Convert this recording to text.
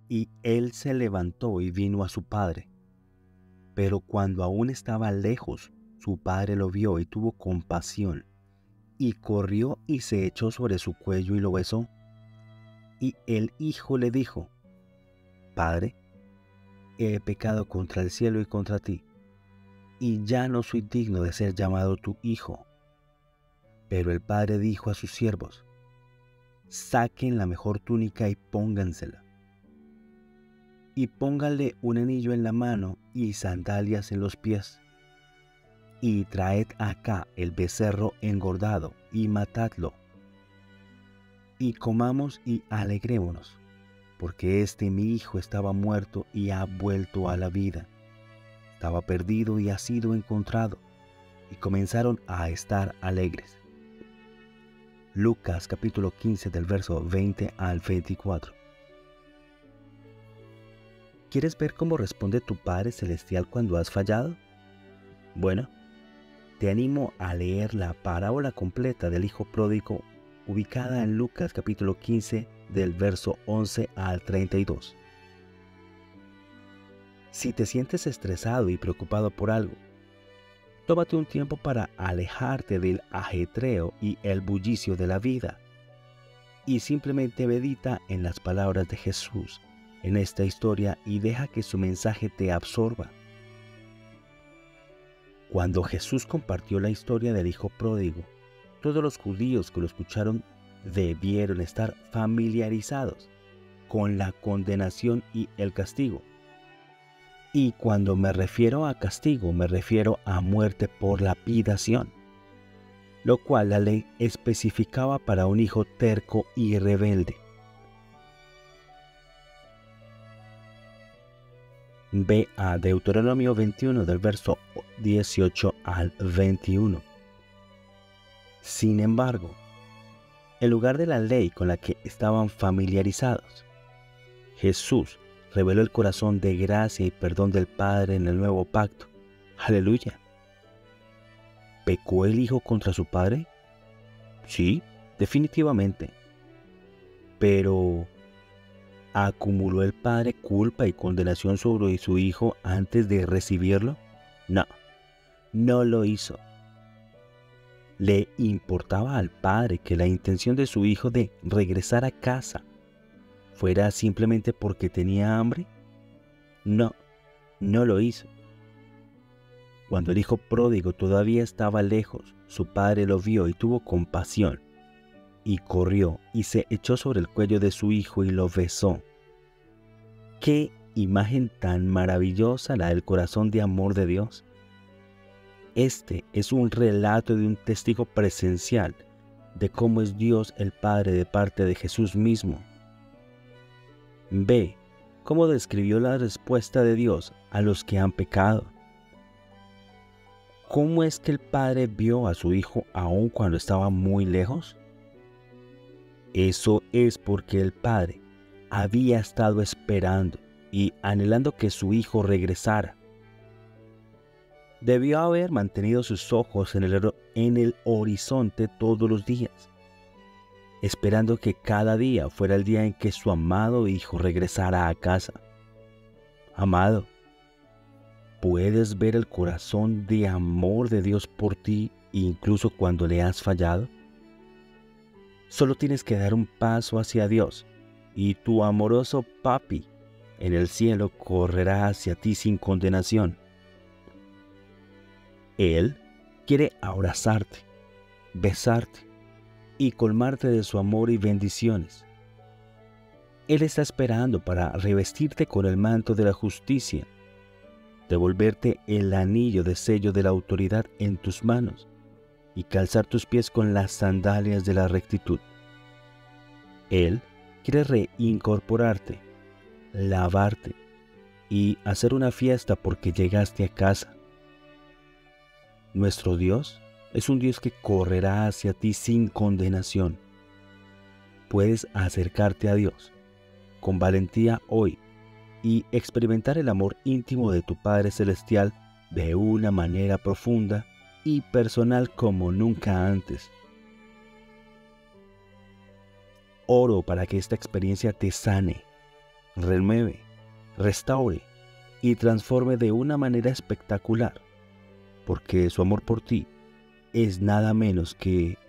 Y él se levantó y vino a su padre. Pero cuando aún estaba lejos, su padre lo vio y tuvo compasión, y corrió y se echó sobre su cuello y lo besó. Y el hijo le dijo: Padre, he pecado contra el cielo y contra ti, y ya no soy digno de ser llamado tu hijo. Pero el padre dijo a sus siervos: Saquen la mejor túnica y póngansela, y pónganle un anillo en la mano y sandalias en los pies, y traed acá el becerro engordado y matadlo, y comamos y alegrémonos, porque mi hijo estaba muerto y ha vuelto a la vida, estaba perdido y ha sido encontrado. Y comenzaron a estar alegres. Lucas capítulo 15 del verso 20 al 24. ¿Quieres ver cómo responde tu Padre Celestial cuando has fallado? Bueno, te animo a leer la parábola completa del Hijo Pródigo, ubicada en Lucas capítulo 15 del verso 11 al 32. Si te sientes estresado y preocupado por algo, tómate un tiempo para alejarte del ajetreo y el bullicio de la vida y simplemente medita en las palabras de Jesús en esta historia y deja que su mensaje te absorba. Cuando Jesús compartió la historia del Hijo Pródigo, todos los judíos que lo escucharon debieron estar familiarizados con la condenación y el castigo. Y cuando me refiero a castigo, me refiero a muerte por lapidación, lo cual la ley especificaba para un hijo terco y rebelde. Ve a Deuteronomio 21 del verso 18 al 21. Sin embargo, en lugar de la ley con la que estaban familiarizados, Jesús reveló el corazón de gracia y perdón del Padre en el nuevo pacto. ¡Aleluya! ¿Pecó el Hijo contra su Padre? Sí, definitivamente. Pero ¿acumuló el Padre culpa y condenación sobre su Hijo antes de recibirlo? No, no lo hizo. ¿Le importaba al Padre que la intención de su Hijo de regresar a casa fuera simplemente porque tenía hambre? No, no lo hizo. Cuando el hijo pródigo todavía estaba lejos, su padre lo vio y tuvo compasión, y corrió y se echó sobre el cuello de su hijo y lo besó. ¡Qué imagen tan maravillosa la del corazón de amor de Dios! Este es un relato de un testigo presencial de cómo es Dios el Padre de parte de Jesús mismo. Ve cómo describió la respuesta de Dios a los que han pecado. ¿Cómo es que el Padre vio a su Hijo aun cuando estaba muy lejos? Eso es porque el Padre había estado esperando y anhelando que su Hijo regresara. Debió haber mantenido sus ojos en el horizonte todos los días, esperando que cada día fuera el día en que su amado Hijo regresara a casa. Amado, ¿puedes ver el corazón de amor de Dios por ti incluso cuando le has fallado? Solo tienes que dar un paso hacia Dios y tu amoroso papi en el cielo correrá hacia ti sin condenación. Él quiere abrazarte, besarte y colmarte de su amor y bendiciones. Él está esperando para revestirte con el manto de la justicia, devolverte el anillo de sello de la autoridad en tus manos y calzar tus pies con las sandalias de la rectitud. Él quiere reincorporarte, lavarte y hacer una fiesta porque llegaste a casa. Nuestro Dios es un Dios que correrá hacia ti sin condenación. Puedes acercarte a Dios con valentía hoy y experimentar el amor íntimo de tu Padre Celestial de una manera profunda y personal como nunca antes. Oro para que esta experiencia te sane, renueve, restaure y transforme de una manera espectacular, porque su amor por ti es nada menos que